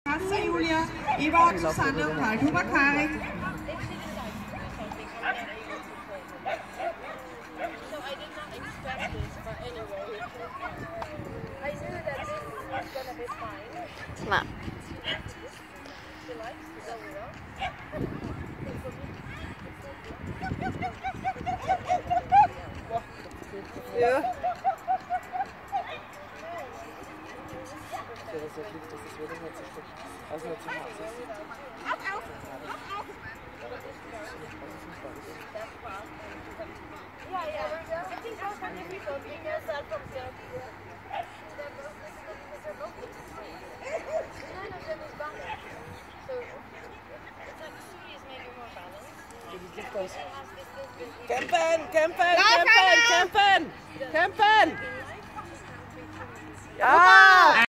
Kassa Julia, Eva und Susanne und Karl-Huber Karik. Na. Ja. Campen, campen, campen, campen, campen! Ja!